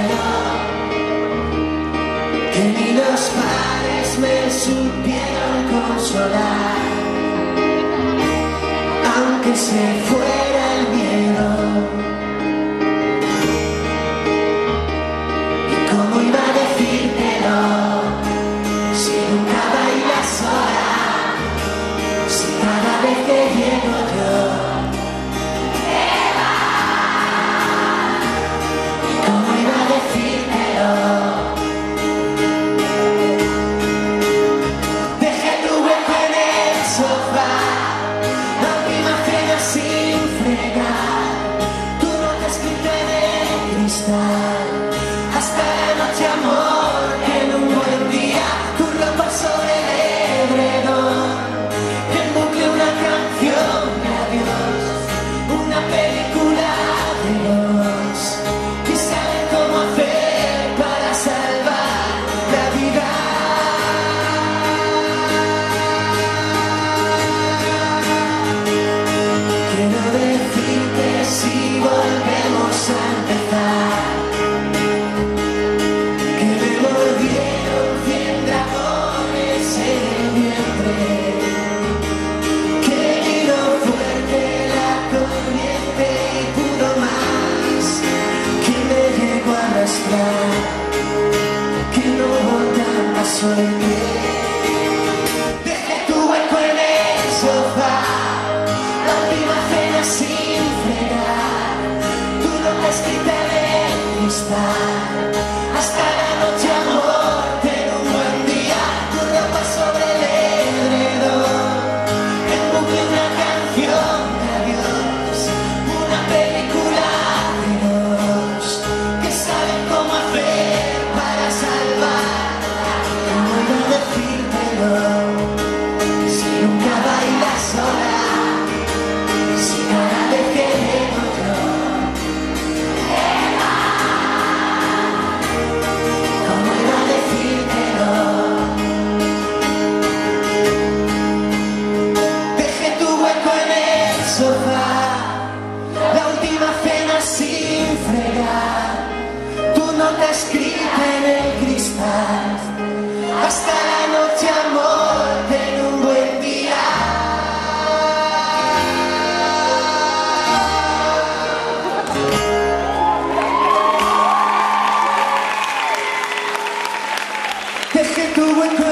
que ni los mares me supieron consolar, aunque se fuera el miedo. ¿Y cómo iba a decírtelo si nunca bailas sola, si cada vez que llego yo te vas? ¿Y cómo iba a decírtelo? Dejé tu hueco en el sofá, la última cena sin fregar, tu nota escrita en el cristal. Hasta la noche, amor, que en un buen día tu ropa sobre el edredón, en bucle una canción de adiós, una película de dos que saben cómo hacer para salvar la vida. Quiero decirte si volvemos a empezar, que me mordieron 100 dragones en el vientre, que vino fuerte la corriente y pudo más, que me llegó a arrastrar, que no hubo tanta suerte. Dejé tu hueco en el sofá, la última cena sin fregar, tu nota escrita en el cristal. Hasta la noche, amor, ten un buen día, tu ropa sobre el edredón, en bucle una canción de adiós, una película de dos que saben cómo hacer para salvarla. ¿Cómo iba a decírtelo si nunca bailas sola, si cada vez que llego yo te vas? ¿Cómo iba a decírtelo? Dejé tu hueco en el sofá, la última cena sin fregar, tu nota escrita en el cristal. Hasta la noche, amor, ten un buen día. Dejé tu hueco